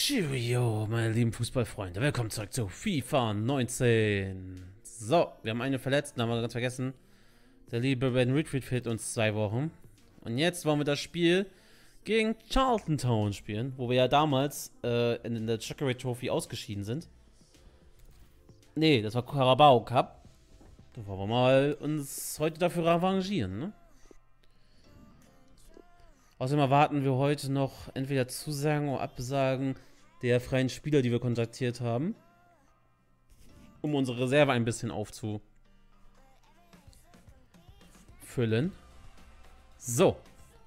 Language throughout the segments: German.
Cheerio, meine lieben Fußballfreunde. Willkommen zurück zu FIFA 19. So, wir haben einen Verletzten, haben wir ganz vergessen. Der liebe Ben Retreat fehlt uns 2 Wochen. Und jetzt wollen wir das Spiel gegen Charlton Town spielen, wo wir ja damals in der Chocolate Trophy ausgeschieden sind. Nee, das war Carabao Cup. Da wollen wir mal uns heute dafür revanchieren, ne? Außerdem erwarten wir heute noch entweder Zusagen oder Absagen der freien Spieler, die wir kontaktiert haben, um unsere Reserve ein bisschen aufzufüllen. So.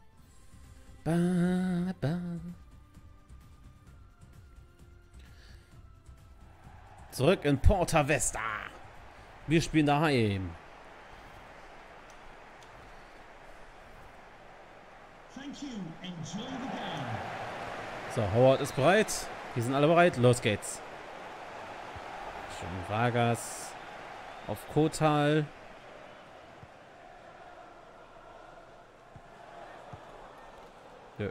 Zurück in Porta Vesta. Wir spielen daheim. So, Howard ist bereit. Wir sind alle bereit. Los geht's. Schön Vargas auf Kotal. Nö.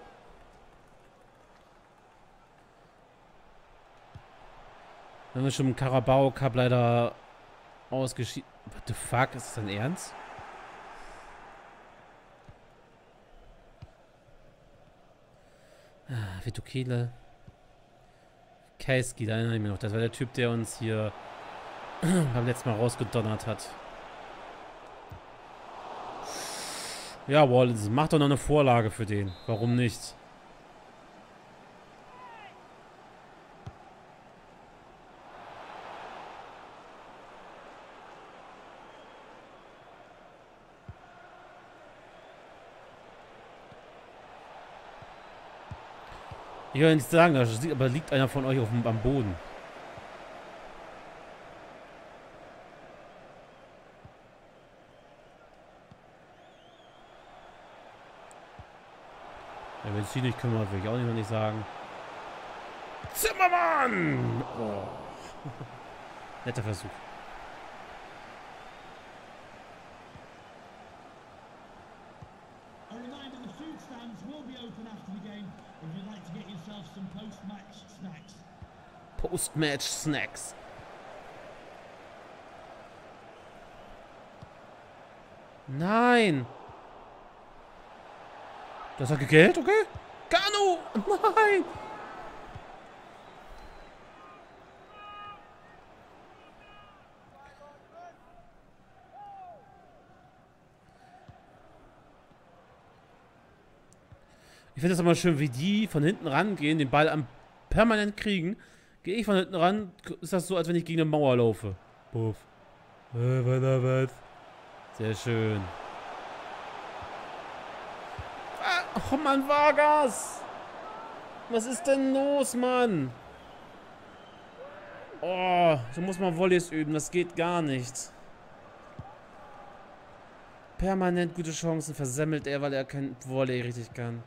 Wenn wir schon im Carabao Cup leider ausgeschieden. What the fuck? Ist das dein Ernst? Vito Kiele. Keiski, da erinnere ich mich noch. Das war der Typ, der uns hier beim letzten Mal rausgedonnert hat. Ja, Wallace, mach doch noch eine Vorlage für den. Warum nicht? Ich will nicht sagen, aber liegt einer von euch am Boden. Ja, wenn es sich nicht kümmert, will ich auch nicht sagen. Zimmermann! Oh. Netter Versuch. Post-Match Snacks. Nein! Das hat gegelt, okay? Kanu! Nein! Ich finde es immer schön, wie die von hinten rangehen, den Ball permanent kriegen. Gehe ich von hinten ran, ist das so, als wenn ich gegen eine Mauer laufe. Puff. Was? Sehr schön. Oh Mann, Vargas! Was ist denn los, Mann? Oh, so muss man Volleys üben, das geht gar nicht. Permanent gute Chancen versemmelt er, weil er kein Volley richtig kann.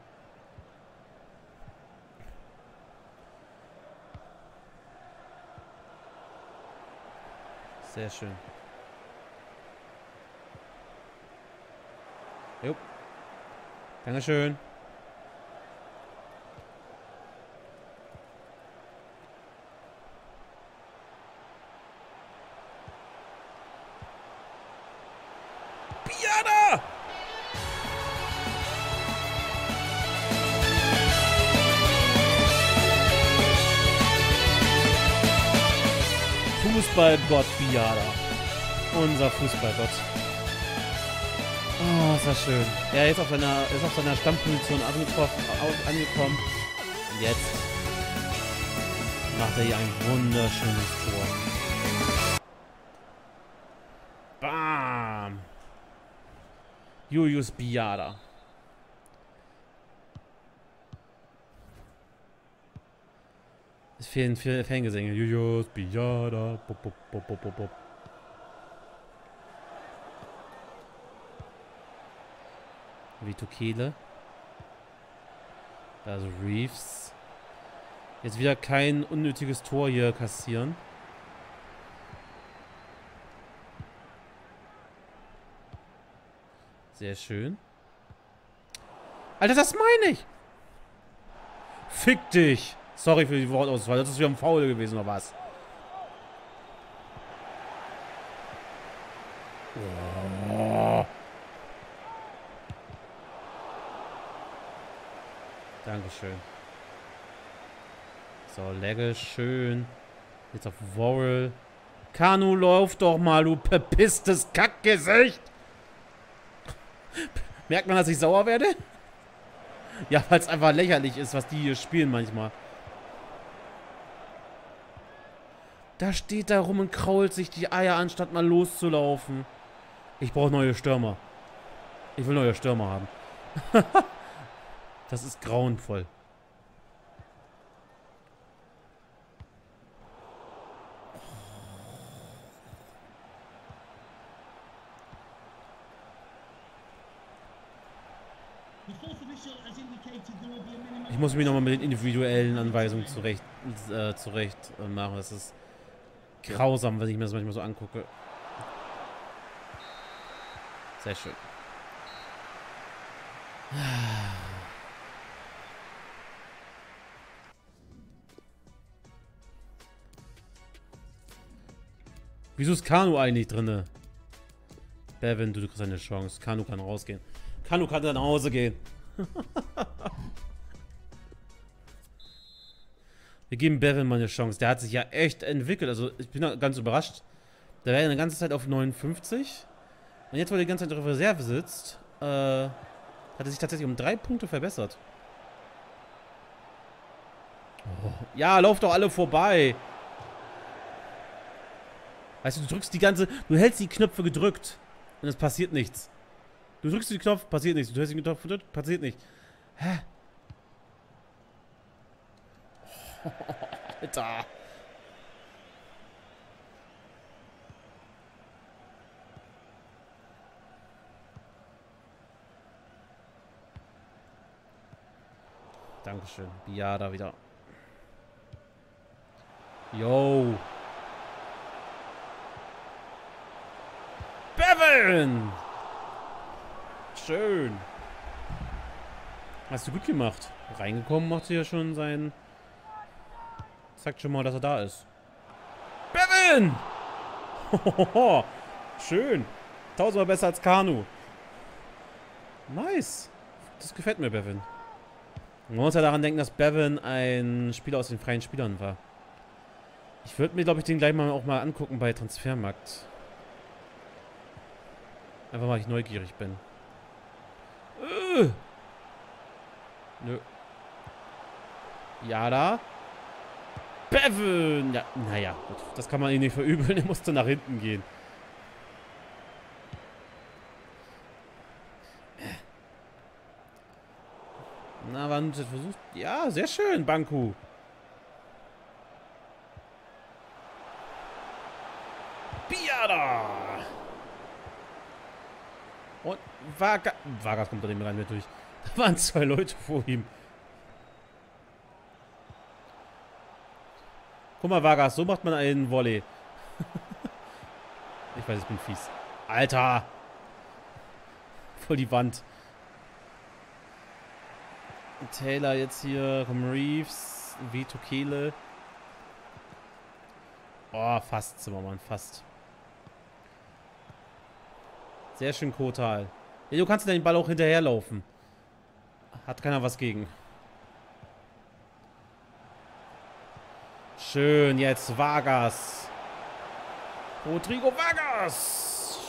Sehr schön. Jo. Dankeschön. Biada! Fußballgott Biada. Unser Fußballgott. Oh, ist das schön. Er ist auf seiner Stammposition angekommen. Und jetzt macht er hier ein wunderschönes Tor. Bam! Julius Biada. Es fehlen viele Fangesänge. Julius Biada. Bop, bop, bop, bop, bop. Vito Kiele. Da ist Reeves. Jetzt wieder kein unnötiges Tor hier kassieren. Sehr schön. Alter, das meine ich! Fick dich! Sorry für die Wortauswahl. Das ist wieder ein Foul gewesen, oder was? Oh. Dankeschön. So, Legge, schön. Jetzt auf Worrell. Kanu, lauf doch mal, du verpisstes Kackgesicht! Merkt man, dass ich sauer werde? Ja, weil es einfach lächerlich ist, was die hier spielen manchmal. Da steht er rum und krault sich die Eier, anstatt mal loszulaufen. Ich brauche neue Stürmer. Ich will neue Stürmer haben. Das ist grauenvoll. Ich muss mich nochmal mit den individuellen Anweisungen zurecht machen. Das ist grausam, wenn ich mir das manchmal so angucke. Sehr schön. Wieso ist Kanu eigentlich drinne? Bevan, du kriegst eine Chance. Kanu kann rausgehen. Kanu kann dann nach Hause gehen. Wir geben Bevan mal eine Chance. Der hat sich ja echt entwickelt. Also ich bin ganz überrascht. Der war ja eine ganze Zeit auf 59. Und jetzt, wo er die ganze Zeit auf Reserve sitzt, hat er sich tatsächlich um 3 Punkte verbessert. Oh. Ja, lauft doch alle vorbei. Weißt du, du drückst die ganze... Du hältst die Knöpfe gedrückt. Und es passiert nichts. Du drückst den Knopf, passiert nichts. Du hältst den Knopf gedrückt, passiert nichts. Hä? Oh, Alter. Dankeschön. Biada wieder. Yo. Bevan! Schön. Hast du gut gemacht. Reingekommen macht sie ja schon sein... Sagt schon mal, dass er da ist. Bevan! Hohoho. Schön. 1000-mal besser als Kanu. Nice. Das gefällt mir, Bevan. Man muss ja daran denken, dass Bevan ein Spieler aus den freien Spielern war. Ich würde mir, glaube ich, den gleich mal auch mal angucken bei Transfermarkt. Einfach weil ich neugierig bin. Nö. Ja, da. Bevan! Ja, naja, gut. Das kann man ihm nicht verübeln. Er musste nach hinten gehen. Na, wann versucht... Ja, sehr schön, Banku. Biada! Und Vargas kommt da nicht mehr rein, natürlich. Da waren 2 Leute vor ihm. Guck mal, Vargas, so macht man einen Volley. Ich weiß, ich bin fies. Alter! Voll die Wand. Taylor jetzt hier. Komm, Reeves. Vito Kehle. Oh, fast, Zimmermann, fast. Sehr schön, Kotal. Ja, du kannst den Ball auch hinterherlaufen. Hat keiner was gegen. Schön, jetzt Vargas. Rodrigo Vargas.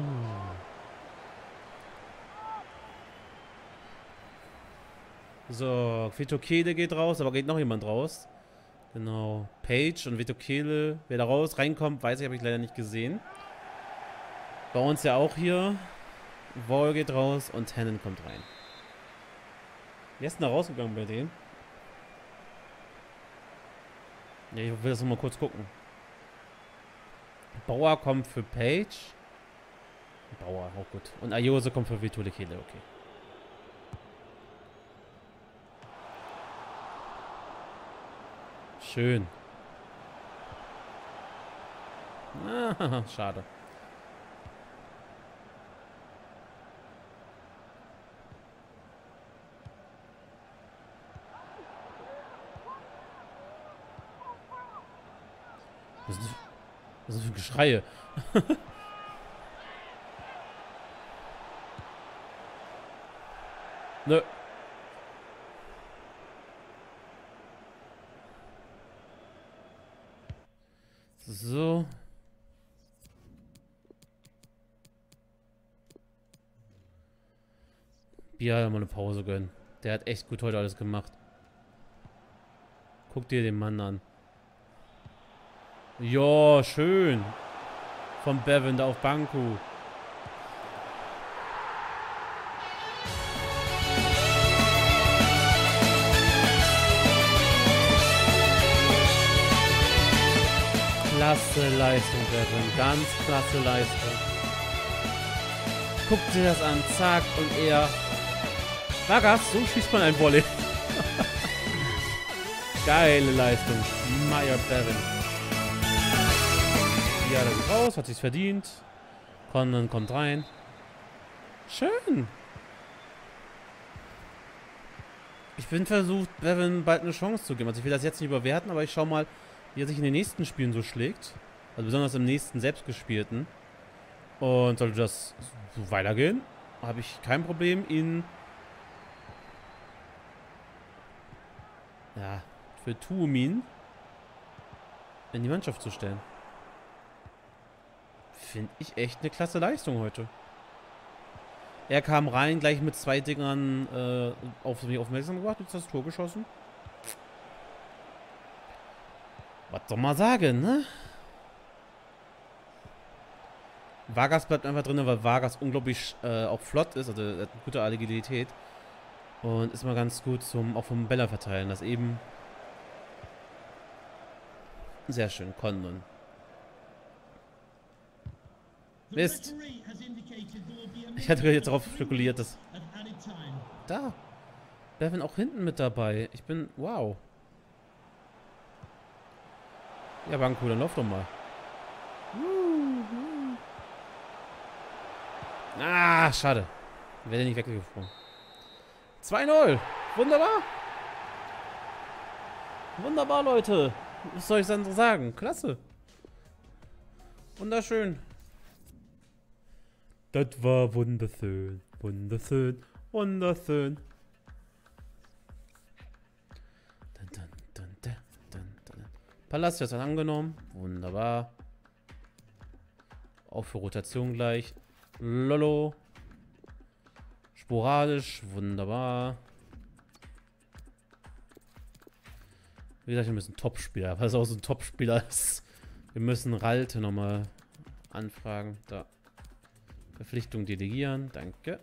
So, Vito Kehle geht raus, aber geht noch jemand raus. Genau, Page und Vito Kehle. Wer da raus reinkommt, weiß ich, habe ich leider nicht gesehen. Bei uns ja auch hier. Wall geht raus und Tannen kommt rein. Wer ist denn da rausgegangen bei denen? Ja, ich will das nochmal kurz gucken. Bauer kommt für Page. Bauer, auch gut. Und Ayose kommt für Vito Kehle, okay. Schön. Ah, schade. Was ist für Geschreie? Nö. So. Bier mal eine Pause gönnen. Der hat echt gut heute alles gemacht. Guck dir den Mann an. Ja, schön. Von Bevan da auf Banku. Klasse Leistung, Bevan. Ganz klasse Leistung. Guck dir das an. Zack. Und er... Vargas, so schießt man ein Volley. Geile Leistung. Meyer Bevan. Ja, da geht raus. Hat sich's verdient. Conan kommt rein. Schön. Ich bin versucht, Bevan bald eine Chance zu geben. Also ich will das jetzt nicht überwerten, aber ich schau mal, wie er sich in den nächsten Spielen so schlägt. Also besonders im nächsten selbstgespielten. Und sollte das so weitergehen, habe ich kein Problem, ihn für Tuomin in die Mannschaft zu stellen. Finde ich echt eine klasse Leistung heute. Er kam rein, gleich mit 2 Dingern auf mich aufmerksam gemacht, jetzt das Tor geschossen. Was soll man sagen, ne? Vargas bleibt einfach drin, weil Vargas unglaublich auch flott ist, also er hat eine gute Agilität. Und ist mal ganz gut zum auch vom Bälle verteilen. Das eben sehr schön, Condon. Mist. Ich hatte jetzt darauf spekuliert, dass... Da. Bevan auch hinten mit dabei. Ich bin... Wow. Ja, Banku, dann lauf doch mal. Ah, schade. Wäre nicht weggeflogen. 2-0. Wunderbar. Wunderbar, Leute. Was soll ich dann so sagen? Klasse. Wunderschön. Das war wunderschön. Wunderschön. Wunderschön. Palacios hat angenommen. Wunderbar. Auch für Rotation gleich. Lolo. Sporadisch. Wunderbar. Wie gesagt, wir müssen Topspieler. Was auch so ein Topspieler ist. Wir müssen Ralte nochmal anfragen. Da. Verpflichtung delegieren. Danke.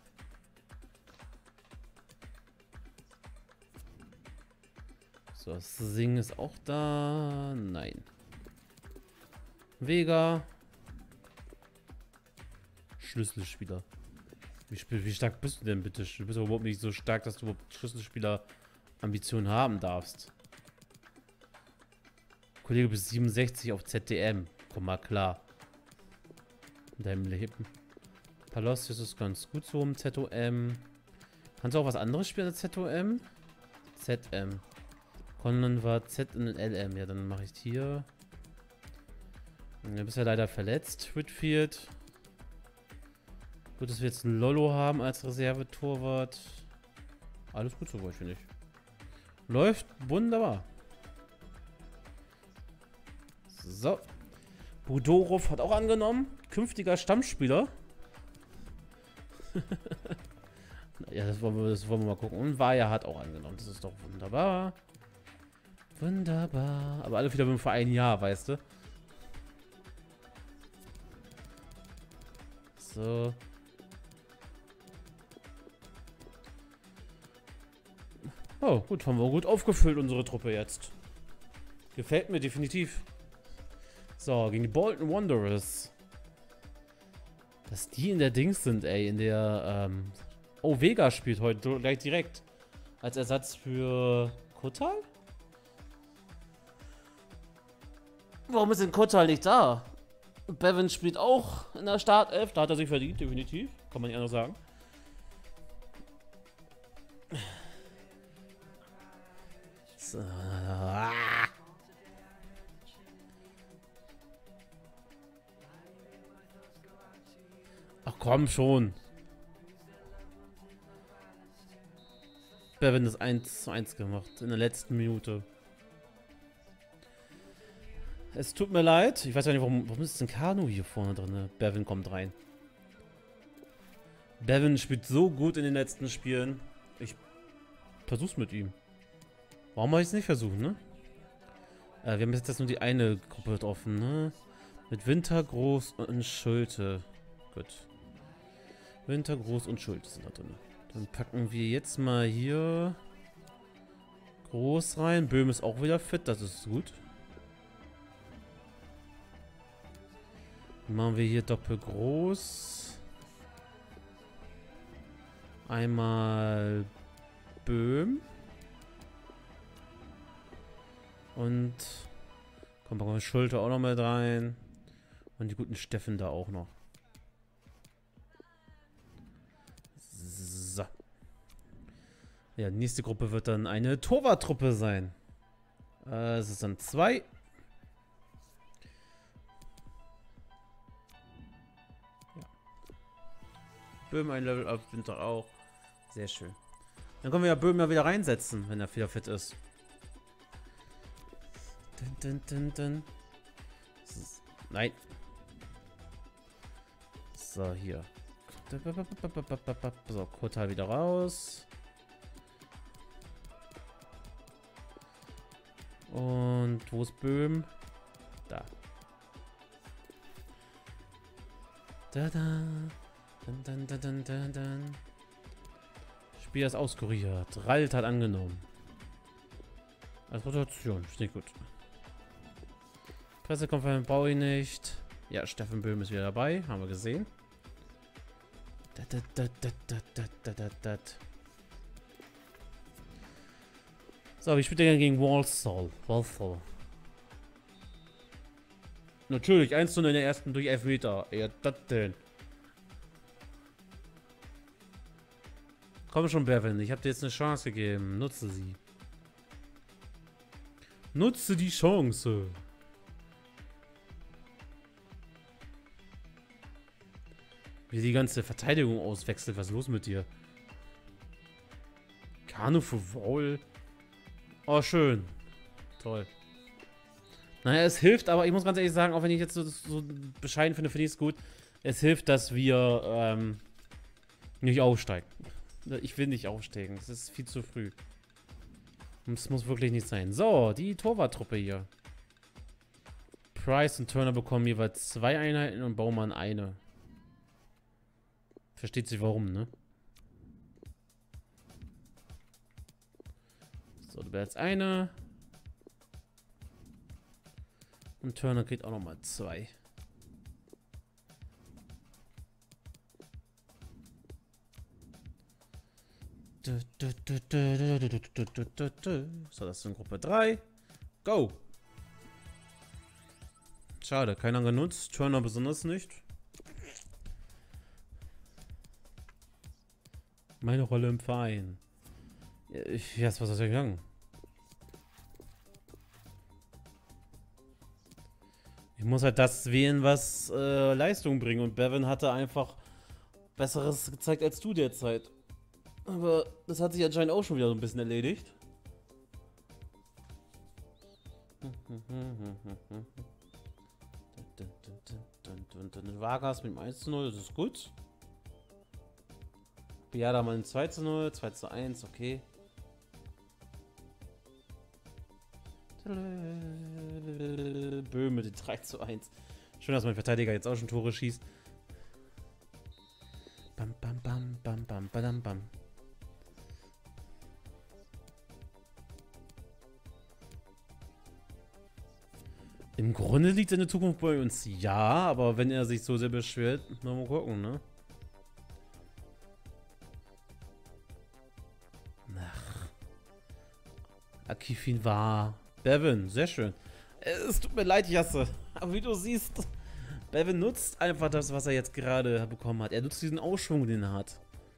So, Sing ist auch da. Nein. Vega. Schlüsselspieler. Wie stark bist du denn bitte? Du bist überhaupt nicht so stark, dass du überhaupt Schlüsselspieler-Ambitionen haben darfst. Kollege bis 67 auf ZDM. Komm mal klar. In deinem Leben. Palacios ist ganz gut so im ZOM. Kannst du auch was anderes spielen als ZOM? ZM. Conan war Z und LM. Ja, dann mache ich hier. Du bist ja leider verletzt, Whitfield. Gut, dass wir jetzt einen Lolo haben als Reservetorwart. Alles gut soweit, finde ich. Läuft wunderbar. So. Budorov hat auch angenommen. Künftiger Stammspieler. Ja, das wollen wir mal gucken. Und Vaya hat auch angenommen. Das ist doch wunderbar. Wunderbar. Aber alle wieder für ein Jahr, weißt du? So. Oh, gut, haben wir gut aufgefüllt, unsere Truppe jetzt. Gefällt mir definitiv. So, gegen die Bolton Wanderers. Dass die in der Dings sind, ey, in der, Oh, Vega spielt heute gleich direkt. Als Ersatz für Kotal? Warum ist denn Kotal nicht da? Bevan spielt auch in der Startelf. Da hat er sich verdient, definitiv. Kann man nicht anders sagen. So. komm schon. Bevan ist 1:1 gemacht in der letzten Minute. Es tut mir leid. Ich weiß ja nicht, warum ist denn Kanu hier vorne drin? Bevan kommt rein. Bevan spielt so gut in den letzten Spielen. Ich versuch's mit ihm. Warum soll ich es nicht versuchen, ne? Wir haben jetzt nur die eine Gruppe offen, ne? Mit Winter, Groß und Schulte. Gut. Winter, Groß und Schulte sind da drin. Dann packen wir jetzt mal hier Groß rein. Böhm ist auch wieder fit, das ist gut. Dann machen wir hier Doppelgroß. Einmal Böhm. Und kommt mal Schulter auch noch mit rein. Und die guten Steffen da auch noch. So. Ja, die nächste Gruppe wird dann eine Torwarttruppe sein. Es ist dann 2. Ja. Böhm ein Level up, Winter auch. Sehr schön. Dann können wir ja Böhm ja wieder reinsetzen, wenn er wieder fit ist. Nein. So, hier. So, Kotal wieder raus. Und wo ist Böhm? Da. Spiel ist auskuriert. Ralt hat angenommen. Als Rotation. Steht gut. Pressekonferenz brauche ich nicht. Ja, Steffen Böhm ist wieder dabei. Haben wir gesehen. So, wie spielt der gegen Walsall? Natürlich, 1:0 in der ersten durch Elfmeter. Ja, das denn. Komm schon, Bevan. Ich habe dir jetzt eine Chance gegeben. Nutze sie. Nutze die Chance. Wie die ganze Verteidigung auswechselt. Was ist los mit dir? Kanu für Wohl. Oh, schön. Toll. Naja, es hilft, aber ich muss ganz ehrlich sagen, auch wenn ich jetzt so bescheiden finde, finde ich es gut. Es hilft, dass wir nicht aufsteigen. Ich will nicht aufsteigen. Es ist viel zu früh. Und es muss wirklich nicht sein. So, die Torwarttruppe hier. Price und Turner bekommen jeweils 2 Einheiten und Baumann eine. Versteht sich warum, ne? So, du wärst eine. Und Turner kriegt auch nochmal 2. So, das ist in Gruppe 3. Go! Schade, keiner genutzt. Turner besonders nicht. Meine Rolle im Verein. Ja, was soll ich sagen? Ich muss halt das wählen, was Leistung bringt. Und Bevan hatte einfach Besseres gezeigt als du derzeit. Aber das hat sich anscheinend auch schon wieder so ein bisschen erledigt. Vargas mit dem 1:0, das ist gut. Biada mal ein 2:0, 2:1, okay. Böhm mit dem 3:1. Schön, dass mein Verteidiger jetzt auch schon Tore schießt. Bam, bam, bam, bam, bam, badam, bam. Im Grunde liegt seine Zukunft bei uns, ja, aber wenn er sich so sehr beschwert, mal gucken, ne? Ach. Akifin war. Bevan, sehr schön. Es tut mir leid, Jasse, aber wie du siehst, Bevan nutzt einfach das, was er jetzt gerade bekommen hat. Er nutzt diesen Aufschwung, den er hat.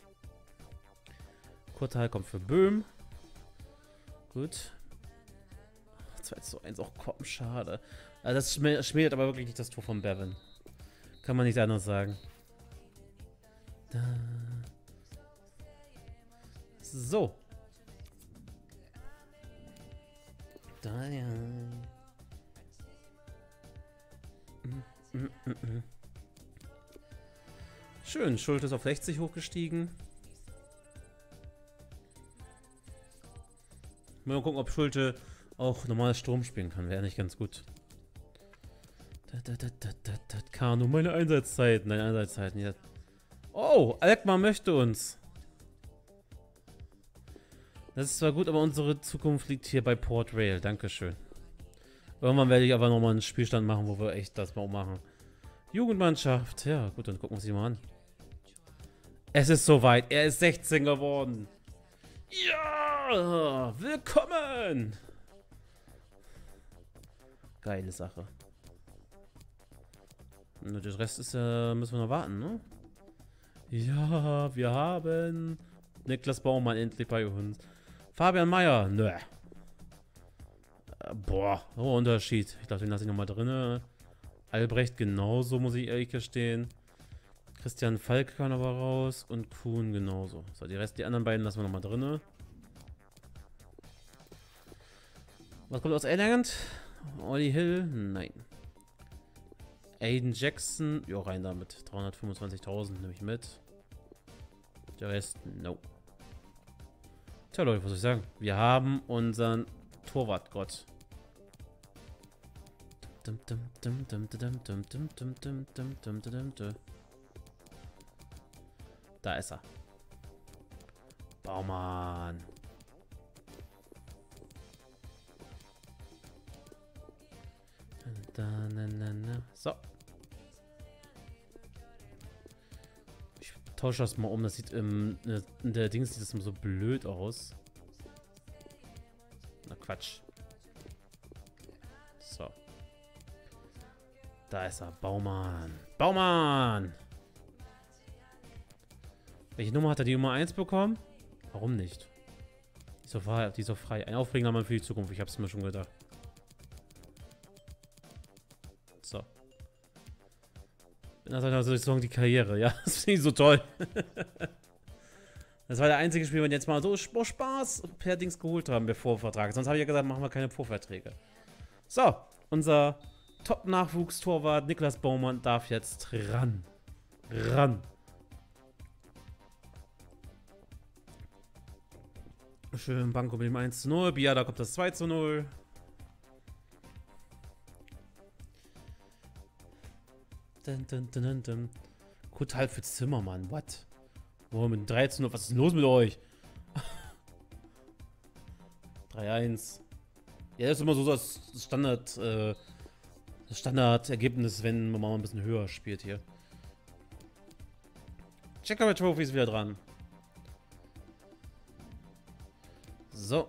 Kurtal kommt für Böhm. Gut. 2:1, auch komm, schade. Das schmälert aber wirklich nicht das Tor von Bevan. Kann man nicht anders sagen. So. Da ja. Schön, Schulte ist auf 60 hochgestiegen. Mal gucken, ob Schulte auch normales Strom spielen kann. Wäre nicht ganz gut. Kano, meine Einsatzzeiten. Deine Einsatzzeiten. Ja. Oh, Alkmaar möchte uns. Das ist zwar gut, aber unsere Zukunft liegt hier bei Port Rail. Dankeschön. Irgendwann werde ich aber nochmal einen Spielstand machen, wo wir echt das mal machen. Jugendmannschaft. Ja, gut, dann gucken wir uns die mal an. Es ist soweit. Er ist 16 geworden. Ja! Willkommen! Geile Sache. Und der Rest ist müssen wir noch warten, ne? Ja, wir haben Niklas Baumann endlich bei uns. Fabian Meyer, nö. Boah, oh Unterschied. Ich glaube, den lasse ich nochmal drin. Albrecht genauso, muss ich ehrlich gestehen. Christian Falk kann aber raus und Kuhn genauso. So, die anderen beiden lassen wir nochmal drin. Was kommt aus England? Olli Hill? Nein. Aiden Jackson? Ja, rein damit. 325.000 nehme ich mit. Der Rest? No. Tja, Leute, was soll ich sagen? Wir haben unseren Torwartgott. Da ist er. Baumann. So. Ich tausche das mal um. Das sieht in der Dings sieht das immer so blöd aus. Na Quatsch. So. Da ist er. Baumann. Baumann! Welche Nummer hat er? Die Nummer 1 bekommen? Warum nicht? Die ist so frei. Ein aufregender Mann für die Zukunft. Ich hab's mir schon gedacht. So. Das war also sozusagen die Karriere. Ja, das finde ich so toll. Das war der einzige Spiel, wo wir jetzt mal so Spaß per Dings geholt haben, bevor Vertrag. Sonst habe ich ja gesagt, machen wir keine Vorverträge. So, unser Top-Nachwuchstorwart Niklas Baumann darf jetzt ran. Schön Banko mit dem 1:0. Biada kommt das 2:0. Gut, halb für Zimmermann. What? Wow, mit 13:0. Was ist denn los mit euch? 3:1. Ja, das ist immer so das Standardergebnis, wenn man mal ein bisschen höher spielt hier. Checker Trophy ist wieder dran. So.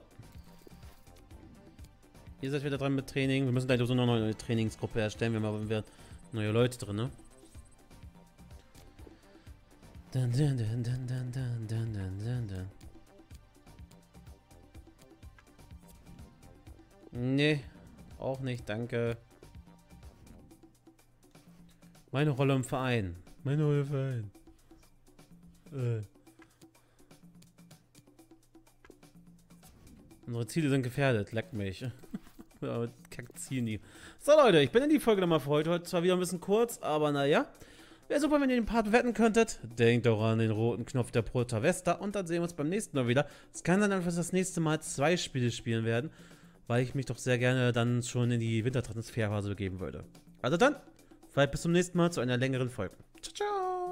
Ihr seid wieder dran mit Training. Wir müssen gleich so eine neue Trainingsgruppe erstellen. Wir haben aber neue Leute drin, ne? Nee, auch nicht, danke. Meine Rolle im Verein. Meine Rolle im Verein. Unsere Ziele sind gefährdet, leckt mich. Kackzini. So Leute, ich bin in die Folge nochmal für heute. Heute zwar wieder ein bisschen kurz, aber naja. Wäre super, wenn ihr den Part bewerten könntet. Denkt auch an den roten Knopf der Prota Vesta und dann sehen wir uns beim nächsten Mal wieder. Es kann dann einfach das nächste Mal 2 Spiele spielen werden, weil ich mich doch sehr gerne dann schon in die Wintertransferphase begeben würde. Also dann, vielleicht bis zum nächsten Mal zu einer längeren Folge. Ciao, ciao!